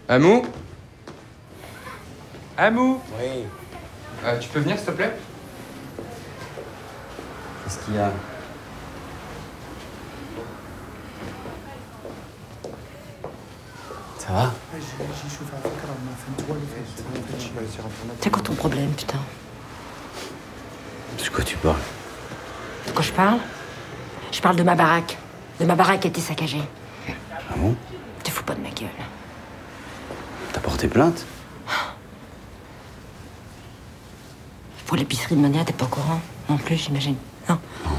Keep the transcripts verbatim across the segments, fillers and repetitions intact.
Amou? Amou? Oui. Euh, tu peux venir, s'il te plaît? Qu'est-ce qu'il y a? Ça va? C'est quoi ton problème, putain? De quoi tu parles? De quoi je parle? Je parle de ma baraque. De ma baraque qui a été saccagée. Ah bon? Tu te fous pas de ma gueule. T'as porté plainte? Pour l'épicerie de Monia, t'es pas au courant? Non plus, j'imagine. Non?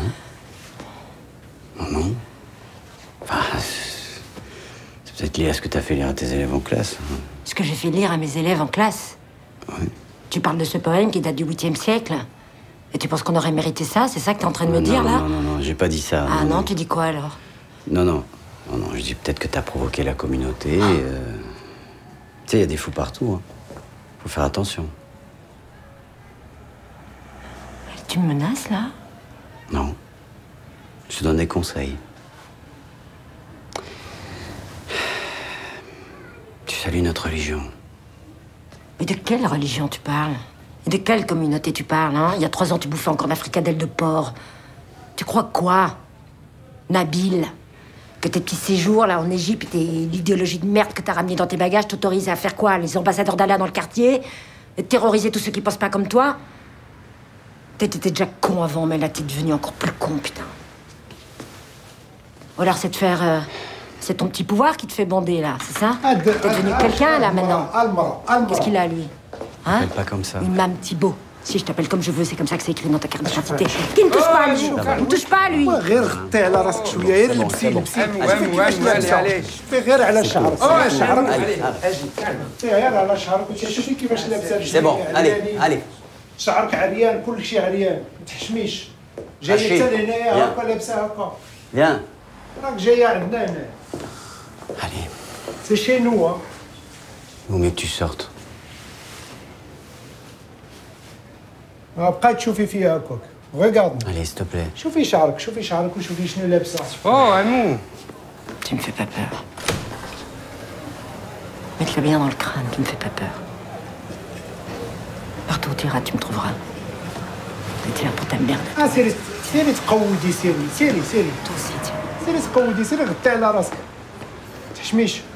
Non. Non, non. Enfin, c'est peut-être lié à ce que t'as fait lire à tes élèves en classe. Hein. Ce que j'ai fait lire à mes élèves en classe? Oui. Tu parles de ce poème qui date du huitième siècle? Et tu penses qu'on aurait mérité ça? C'est ça que t'es en train de me non, dire, non, là? Non, non, non, j'ai pas dit ça. Ah non, non, tu dis quoi, alors? Non, non. Non, non, je dis peut-être que t'as provoqué la communauté. Euh... Tu sais, il y a des fous partout. Hein. Faut faire attention. Tu me menaces, là? Non. Je te donne des conseils. Tu salues notre religion. Mais de quelle religion tu parles? Et de quelle communauté tu parles, hein? Il y a trois ans, tu bouffais encore d'africadelle de porc. Tu crois quoi, Nabil? Que tes petits séjours, là, en Égypte, et l'idéologie de merde que t'as ramenée dans tes bagages t'autorisent à faire quoi? Les ambassadeurs d'Allah dans le quartier? Et terroriser tous ceux qui pensent pas comme toi? T'étais déjà con avant, mais là, t'es devenu encore plus con, putain. Ou alors c'est de faire... Euh, c'est ton petit pouvoir qui te fait bander, là, c'est ça? T'es devenu quelqu'un, là, maintenant. Qu'est-ce qu'il a, lui? Hein? T'appelles pas comme ça. Imam Thibault. Si je t'appelle comme je veux, c'est comme ça que c'est écrit dans ta carte d'identité. Qui ne touche pas à lui? Ne me touche pas à lui. غير غطي على راسك شويه غير لبسي لبسي allez, allez. غير على شعرك شعرك Allez, اجي غير على شعرك شوفي كيفاش لابسه c'est bon, allez, allez. شعرك عريان كل شيء عريان ما تحشميش جايه حتى لهنايا هكا لابسه هكا Viens. راك جايه عندنا هنا Allez. سي شي نو Il vaut mieux que tu sortes. بقاي تشوفي فيها هكاك ريغاردني Allez, s'il te plaît. شوفي شعرك شوفي شعرك وشوفي شنو لابسه Oh, Amou! Tu me fais pas peur. Mets-le bien dans le crâne, tu me fais pas peur. Partout où tu iras, tu me trouveras. T'es là pour ta merde. اه سيري سيري تقودي سيري سيري سيري Toi aussi, tiens. سيري تقودي سيري غطي على راسك ما تحشميش